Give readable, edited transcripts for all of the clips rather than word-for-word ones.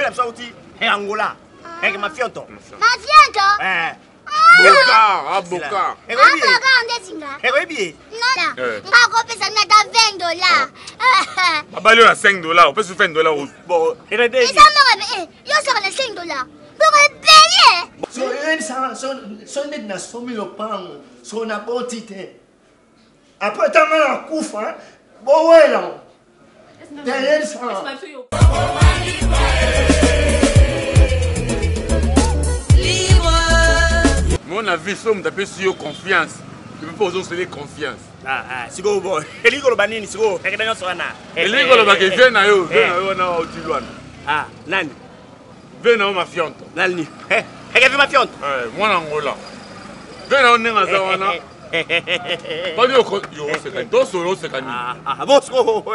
la sauti. Et Angola. Et ma fianto. Ma fianto? Boka, boka. Et oui. Et oui bien. Non. Ma copine ça n'a qu'à $20. Baba le à $5. On peut se faire $1. Bon, et le dé. Ça me yo ça les $5. Pour me payer. So son net na somi lo pango. So na quantité. Après ta main kufa. Bon ouais là. Derrière ça. Mon avis, somme d'après sur confiance. Tu peux pas oser confiance. Sigo bon. Eligolo banini sigo. Ekena sona. Eligolo ba ke vient na yo na otilwana. Nani? Vient na ma fianto. Nani? Eke ma fianto. Moi na Angola. Vient na onenga za wana. Ba yo se kan to so se kan. Bosco.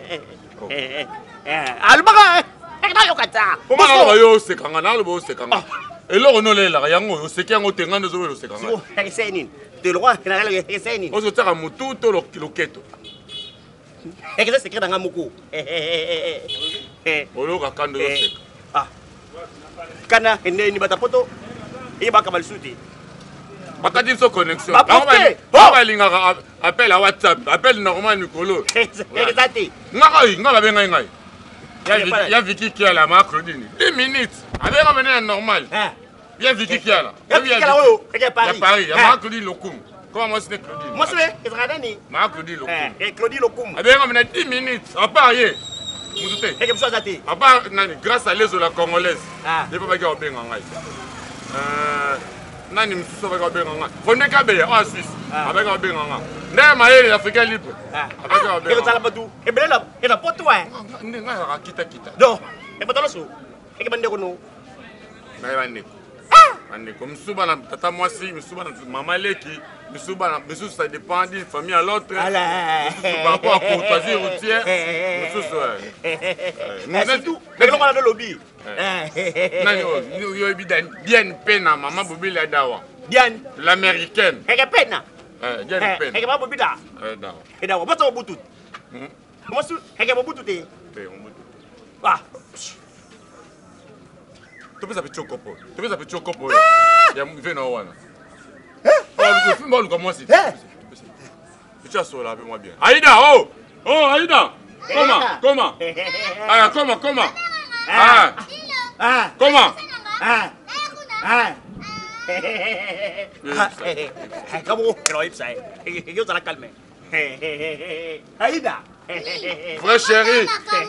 Albaga. Ekena yo kata. Comment na yo se kan na lo se kan. Eloko no lela yango yo se kango tenga no zo se kan. Sigo, eke nini? Te lo na le eke nini? Ozo taka mutu to lo kiloketo. Eke se kenda ngamuku. Olo ka kando yo se. Kana ni batapoto. Iba ka balsuti. Bakati so connexion. Ba linga appel à WhatsApp, appel normal Nicolo. Exactement. Ngala benga ngai. Ya Vicky qui a la marque Claudine. 10 minutes. Avec ramener normal. Ya Vicky qui a là. Ya Vicky là oh, à Paris. Ya Paris, ya marque Claudine Lokum. Comment moi c'est Claudine? Moi c'est Ezradani. Marque Claudine Lokum. Et Claudine Lokum. Avec ramener 10 minutes. À Paris. Moutoute. Et comme ça date. À part grâce à l'aise de la congolaise. Les papa qui ont benga ngai. Nani msuso avec benga ngai. Fondé Kabe en Suisse. Avec benga ngai. N'est maïe africain libre. Avec benga. Et comme ça la batu. Et ben là, et la pote ouais. Ndenga ya kita. Non. Et pas dans so. Et que bande kono. Na yande. Andeko msuba na tata mwasi, msuba na mama leki, msuba na msuba ça dépend d'une famille à l'autre. Par rapport à courtoisie routière. Msuba. C'est tout. Mais comment on a le lobby? Nani yo bidan bien pena mama bobila dawa. Bien l'américaine. Et que pena. Bien pena. Et que mama bobila. Dawa. Et dawa pas au bout. Moi su, et que bout tout. Tu peux savoir chocopo. Tu peux savoir chocopo. Il y a venu au wana. Oh, le comment c'est. Tu as sola avec moi bien. Aïda, oh, Aïda. Comment? Comment? Comment? Comment? Je te la calme. Aïda. Vrai chéri.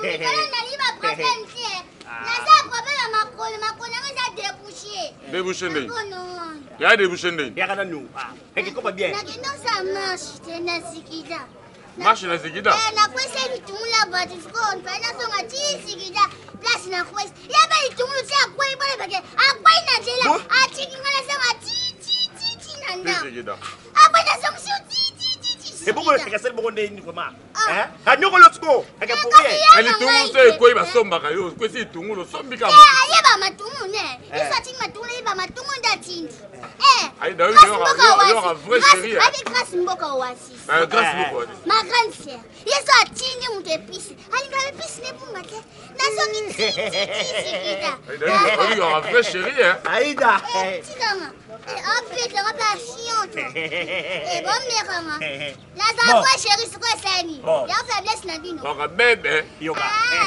Débouché ndeni. Ya débouché ndeni. Ya kana nu. Eke kopa bien. Nakendo sa marche tena sikida. Marche na sikida. Na kwese bitumula but ifiko mpana songa ti sikida. Place na kwese. Ya ba bitumulu ti akwai bale bake. Akwai na jela. Atiki ngala songa ti nanda. Sikida. Akwai na songa ti. C'est beaucoup de casser beaucoup de ni comment. Hein? A nyoko lotsko. Eke pouye. Ali tungu se ko iba somba ka yo. Ko si tungu lo sombi ka. Yeba matumu ne. Isa tinga matumu yeba matumu ndatindi. Aïda yo un vrai chéri. Avec grâce mboka wasi. Grâce beaucoup. Ma grande sœur. Yeso atindi mute pisi. Ali ngale pisi ne bunga te. Nazo ki sikida. Aïda yo un vrai chéri hein. Aïda. Tikanga. Appelle le rapa chiante. Bon mekanga. La za kwa chéri siko sani. Ya faiblesse na bino. Baka bébé. Yoga.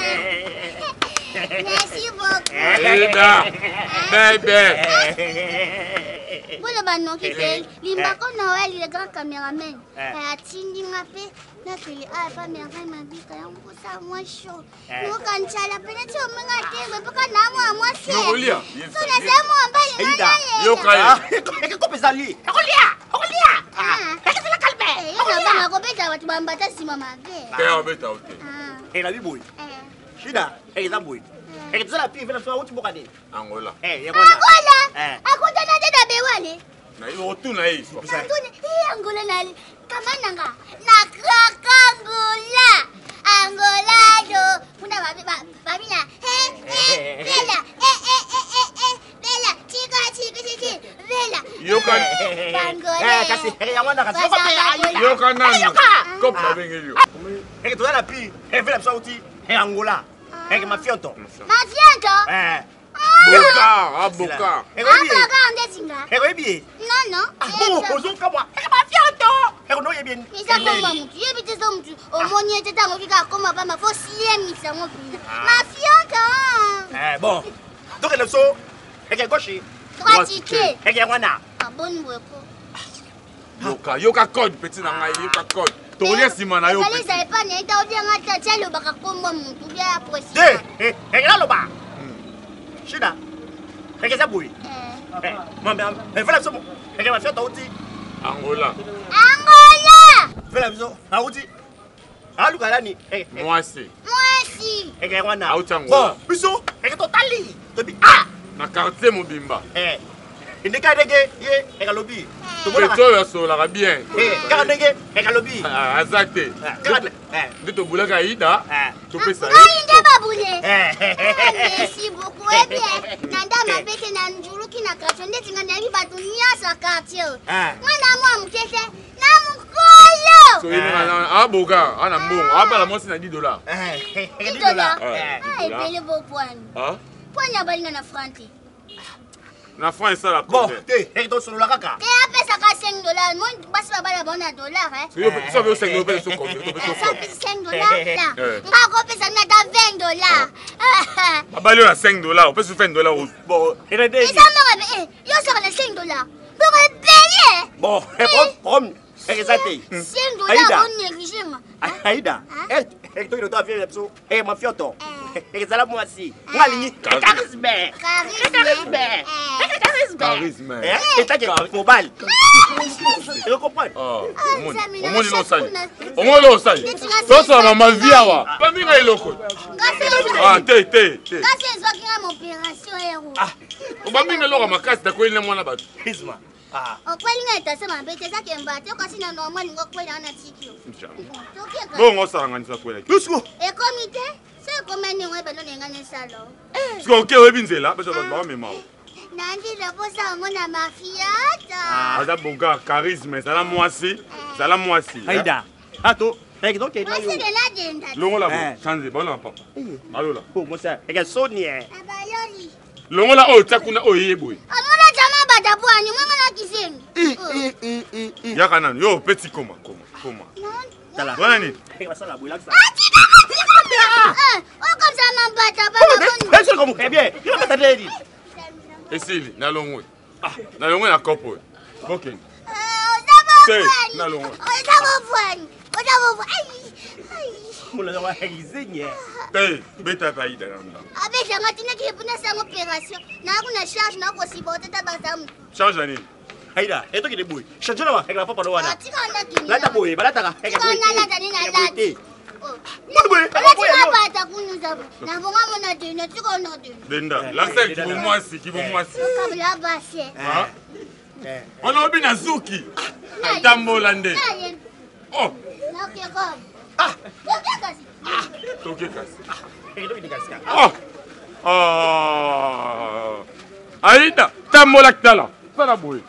Merci beaucoup. Aïda. Bébé. Voilà banon qui fait limbako na wali le grand caméraman. Atindi ngape na kili pas merveille ma vie quand on ça moi chaud. Nous quand ça la peine tu me ngate pas na moi c'est. Nokolia. So na c'est moi mbali na ye. Yoka. Eke kopa zali. Okolia. Eke la calme. Okolia na kopeta watu bambata sima mave. Kaya beta ote. Et la biboui. Shida, et la boui. Et tu la pire, tu vas où bokade. Angola. Angola. Akuta na tena bewale. Na yo tu na hii. Angola nali. Kama nanga. Na Angola. Angola do. Kuna babina. Bella. Bella. Chica. Bella. Yoka. Angola. Kasi, yamanda kasi. Yoka nani. Kopa bengeli yo. Et tu la pire, et fais la sauti. Et Angola. Avec ma fianto. Ma fianto? Boka, boka. Eh bien. Non. Osons comme moi. Ma fianto. Eh non, il est bien. Mais ça comment tu es vite ça tu. Au moins il était dans le comme pas ma faut sier mi ça mon pina. Ma fianto. Bon. Donc le saut. Et gauche. Droitier. Et wana. Ah bon Yoka, yoka code petit na ngai, yoka code. Tolia simana yo. Allez, ça pas né ta bien ngata tcha le baka comme muntu bien apprécié. Eh là le bas. Shida. Et ça bouille. Maman, fais la somme. Et ma fianto aussi. Angola. Fais la maison. Ah outi. Ah Lugalani. Moi si. Et wana. Ah outi Angola. Bon, biso. Et totali. Ah. Na quartier Mobimba. Indika dege ye ekalobi. Peto ya sola bien. Ka dege ekalobi. Azate. Ndito bulaka ida. To pesa. Ngai babule. Merci beaucoup bien. Nanda mabete na njuluki na katonde tingana bi batunia sa quartier. Mwana mwa mkese na mukolo. So yena aboga ana mbongo. Abala mosi na $10. $10. Ah, epele bo point. Point ya balinga na franti. Na France ça la bon, et donc sur la caca. Et après ça $5. Moi, je vais pas la bonne $. Ça veut $5 sur compte. Ça fait $5 là. Moi, je vais ça $20. Baba le $5, on peut se faire $20. Bon, et ça me yo sur les $5. Pour payer. Bon, prom, exacté. $5 on négligé moi. Aïda. Et toi, il doit faire l'abso. Et ma fianto. Et ça la moi aussi. Ngalini, charisme. Charisme. Et t'as qu'à mobile. Tu comprends? Au moins il osali. Au moins il osali. Ça ça na ma vie awa. Pas minga iloko. Ah, té. Kasi zo kinga mon opération héros. On va minga loko makasi da ko ile mwana batu. Charisme. Okwelinga itasema mbete zake mbate kasi na normal ngokwela na tikio. Bon, on s'arrange kwela. Lusko. Et comité, c'est comment nous on va donner un salon. Parce que OK webinzela, parce que ba mema. Nandi la posa mona mafiata. Ada boga charisme, ça la moisi. Aïda. Ato. Et donc il Moi c'est de l'agenda. Longo la changer, bon là papa. Allo là. Oh moi ça. Et Sonia. Abayoli. Longo la o takuna oyeboy. Amona jama badabu anyu mwana kisengi. Ya kana yo petit comment. Tala. Wani. Et va ça la boulax. Oh comme ça m'en bata pas. C'est comme très bien. Il va t'aider dit. Et Sili, na longo. Na longo na kopo. OK. Na longo. Mon la va exigner. Beta pa ida nda. Avec la matinée qui est pour une opération. Na kuna charge na ko sibote tabasamu. Change ani. Aïda, et toi qui débrouille. Change là avec la papa wana. Tika Là ta boye, balata ka. Tika na tani na lati. L'accent qui vous moisi. On a bien Azuki. Tambolande. Oh. Toké kasi. Oh. Aïda, tambola ktala. Ça la boue.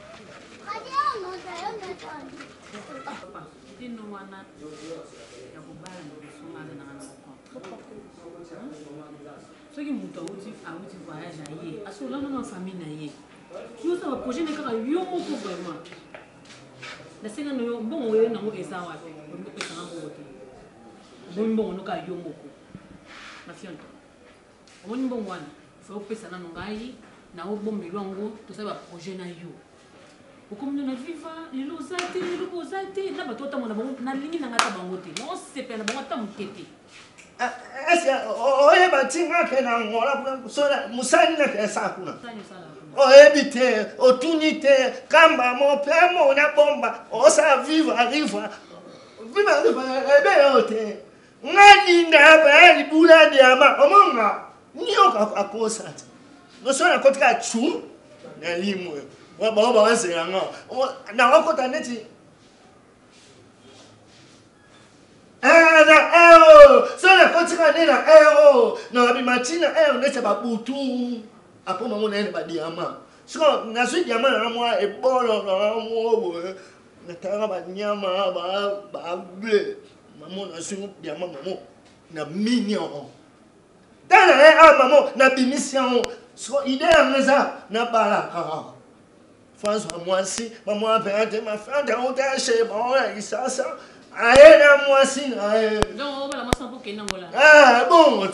Soki mutu auti voyage na ye asolana na famille na ye yosala projet nekaka yo moko vraiment nasenga na yo mbongo oyo nango eza wapi olingi opesanga mbongo te omoni mbongo noka yo moko mafionto omoni mbongo wana fa opesa nano ngai na obombelo yango tosala baprojet na yo okomino na viva lelo oza te na bato otamona bango nalingi nanga ata bango te naosepela na bango ata moke te. Est-ce que batinga ke na ngola sola musani na sakuna o ebite o tunite kamba mo pemo na bomba o sa viva ebe ote ngani ndaba libula diama omonga nyoka akosa no sola kotka chu na limwe wa baba wasenganga na wakota neti Sona kotika nena na bimatina nete babutu apo mamu na ba diama siko na sui diama na mwa ebolo na mwo na tanga ba nyama ba ble mamu na sui diama mamu na mignon Dana maman na bimission. So idée ameza na bala. François moi si maman a perdu ma femme dans un chez bon ça. Aye na moi si. Non, voilà moi sans pour qu'il n'envoie là. Ah bon.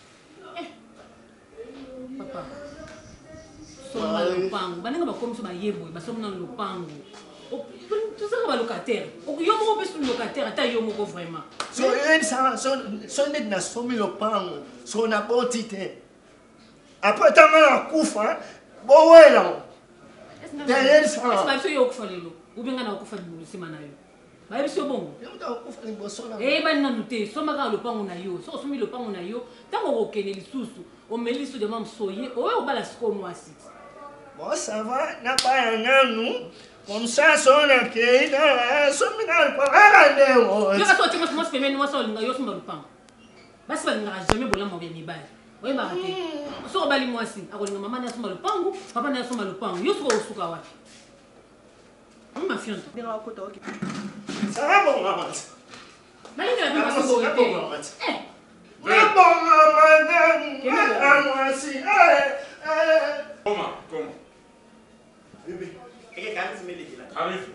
Papa. Soma lupango. Banenga bakomi so bayebo, basomna lupango. Tout ça va locataire. Yo mo besu locataire ata yo moko vraiment. So so net na somi lupango. So na botite. Après tanga kufa bo wela. Est-ce que yo kufa lelo? Ubenga na kufa lusima na yo. Ba biso bongo. Yo ta kufa liboso na. Ba na nute, soma ka lupango na yo. So somi lupango na yo, tango okene lisusu, o melisu de mam soye, o bala siko mwasi. Bon, ça va, n'a pas un nous. Comme ça, son accueil, son minal, pas un je vais sortir moi semaine moi sol ngayo suma lupango. Basi ba ngara jamais bola mo bien mibali. Oui marate. So bali mwasi, akolinga mama na suma lupango, papa na suma lupango. Yo so osuka wapi? Ma fiante. Ça va, bon, maman. Bali na bima so bote. Comment? Bébé, et quand tu me dis là. Arrive.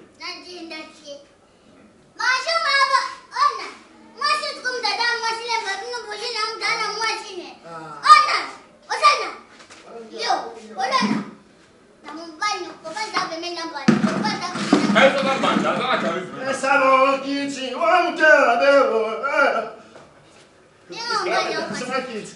Bonjour maman. Ona. Moi c'est comme dada moi c'est la babine pour les gens dans moi c'est. Ona. Osana. Yo, Olana. Na mbanyo, papa ndabe mena mbani. Papa ndabe. Aí só tá banda, tá na cabeça. Essa mão que te amo que abelo. Não, mbanyo. Só que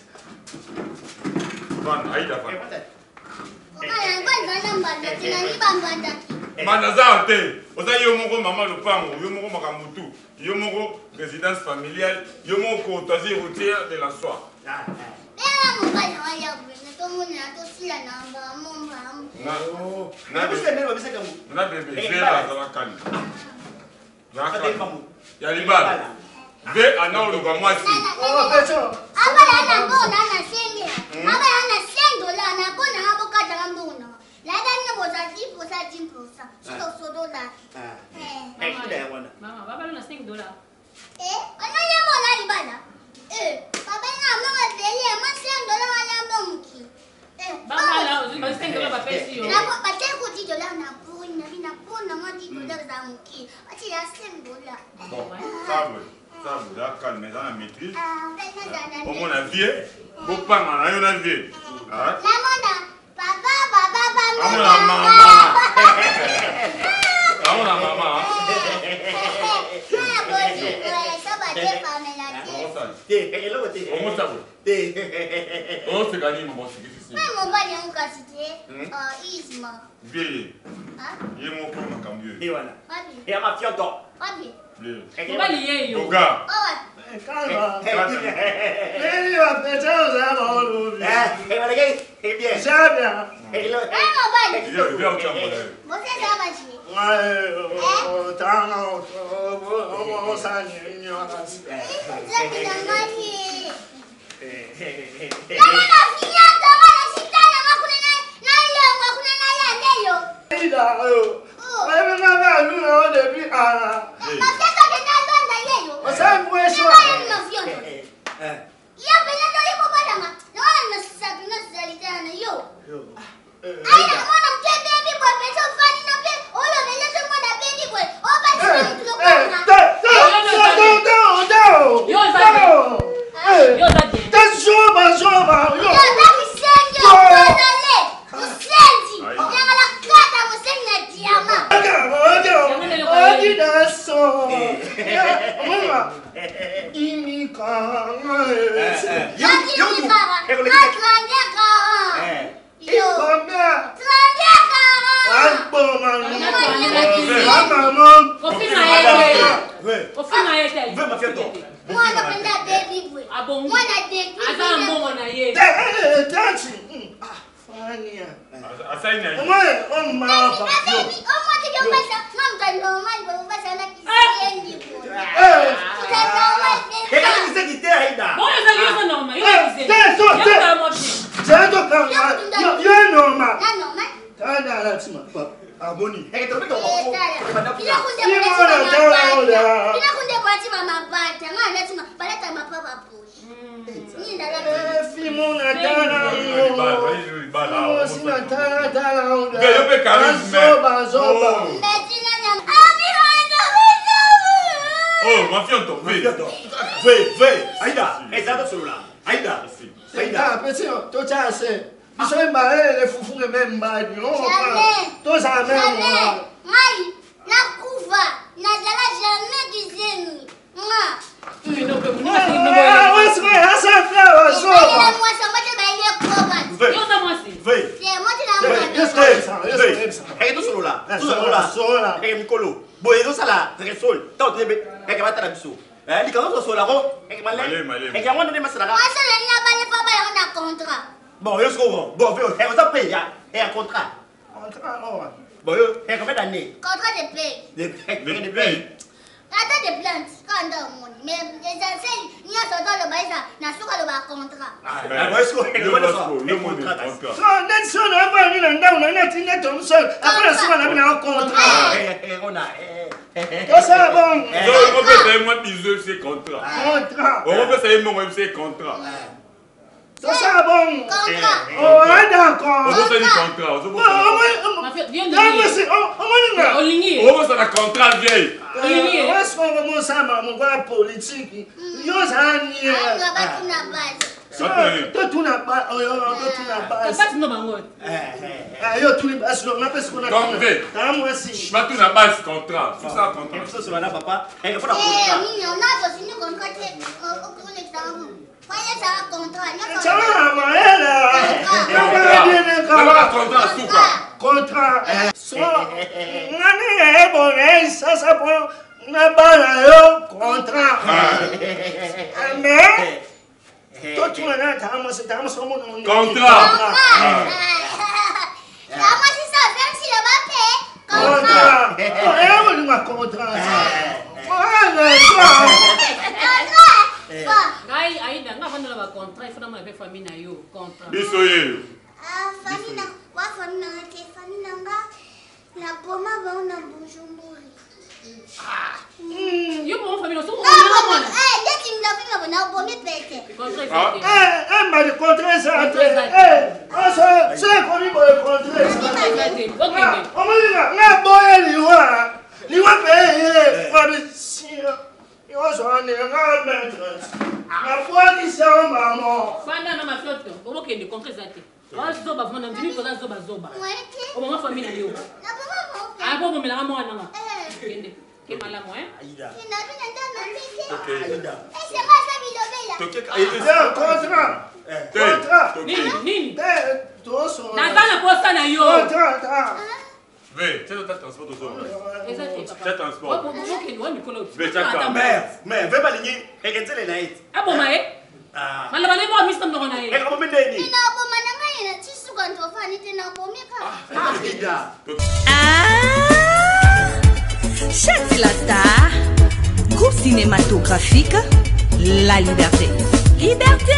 Van, aí dá van. Okaya ngwanza mbanda tina ngibambanda. Manaza te. Oza yo moko mama lupango, yo moko makamutu, yo moko résidence familiale, yo moko courtoisie routière de la soie. Ela mbanyo waya bwene to muna to sila namba momba. Na bébé, je la za kani. Na kani. Ya libala. Ve ana oluka mwasi. oh, pecho. Abala na bona na senge. Abala na $100 na bona aboka dalambona. La dani boza $10%. Sito $100. Mama, baba na $5. Anale mona libala. Baba na mama dele ma $100 wala bomki. Baba la, ba $5 ba pesi yo. Na ba te ko $10 na pona ma $10 za muki. Ati ya $100. Ça vous a calmé dans la maîtrise. Au moins, la vie, vous pas mal, la vie. La mona, papa. Amo la maman. Amo la maman. Comment ça va? Oh, c'est gagné, mon boss. Vieille. Il est mon pour ma cambio. Et voilà. Et à ma fiante. Bali yeyo. Oga. Calma. Ele va pecho za bolu. Voilà, et bien. Sabia. Et là, Viens au chambre. Você sabe assim? Ouais, tano, on s'en est. Você não mani. Kama nafinya kama nasitana makuna na leo. Ida, wewe mama luna depuis ara. Mafia que na banda leo. Asa mweso. Ni mafia. Ya pena ndio ipo badama. Naona nasabi nasalitana yo. Aina mwana mkebe bibi kwa pesa fani na pe. Olo velezo mwana bendi kwa. Oba sisi tunakuwa. Yo zaje. Joba. Yo zaje senjo. Dale. Usenji. Nyanga la kata musenyi na diama. Oh, ma fianto, vedi. Aida, esatto solo là. Aida. Aida, pensi, tu c'hai se. Bisogna imparare le fufu che me immagini. Tu sai me. Mai, la couva, n'adala jamais du zénith. Bon, je suis bon. Bon, vous avez payé un contrat. Bon, et combien d'années? Contrat de paix. De paye. Attends des plaintes, quand on monte. Mais les anciens, il y a ce dans le baïsa, n'a pas le contrat. Ah, moi, je suis le contrat. Non, son après il a ton seul. Après ça, on a un contrat. On a. Ça bon. On peut faire moi bisous c'est contrat. Contrat. On peut faire moi c'est contrat. Ça bon. Contrat. Oh, d'accord. On peut faire contrat. On peut faire contrat vieille. Est-ce qu'on va ça mon gars politique? Yo ça ni. Toi tu n'as pas, tu n'as pas. Pas no bango. Yo tu n'as pas, on appelle ce qu'on a. Comme V. Moi si. Je m'attends à base contrat. Tout ça contrat. Ça c'est là papa. Et faut la Eh, contrat. on a signé contrat au l'examen. Voyez ça contrat. Ça va Contrat. contrat. So, ngane bon ça ça bon na bala yo contrat. Mais toi tu n'as pas moi c'est moi son mon Contrat. Moi si ça même si le va payer contrat. Oh, on a contrat. Ngai aida ngavanda ba contrat ifuna mwa be famille na yo contrat. Biso yeyo. famille na wa famille na ke famille nanga la poma ba on a Bujumbura. Yo mo famille so mo Non, na. dès qu'il me l'a fait na bomi pete. Contrat. Mais le contrat ça. C'est qu'on dit le contrat. On me dit na boye liwa paye fabrication. Yo so on est na maîtresse. Na foi qui c'est maman. Fanda na mafioto. Omo kende contrat zate. Wa zoba vona ndimi ko za zoba. Moiti. Omo famille na yo. Na poma mo. Ah bo mo melanga mo nanga. Kende. Ke malamo Aida. Ina bina ndana pete. Ok. Aida. C'est pas ça bidobela. Toke Contrat. contrat. Nini? Toi so. Na tana posta na yo. Contrat. Ve, c'est notre transport au sol. Exactement. C'est transport. Bo kende wa mikolo. Ve chaka. Mais va pas ligner et que c'est les naïts. Abo mae. Ah. Malaba le bo mistam no na Et ye. comment me donner? Ina boma na ngai na tisu kan to fani tena bomi ka. Aida. Chati la star, groupe cinématographique La Liberté. Liberté!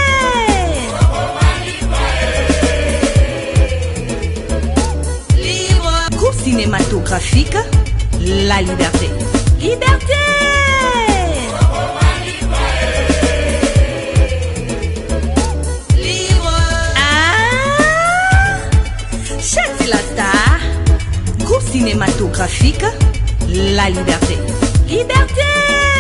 Libre. Groupe cinématographique La Liberté. Liberté! Libre. Chati la star, groupe cinématographique La Liberté. Liberté!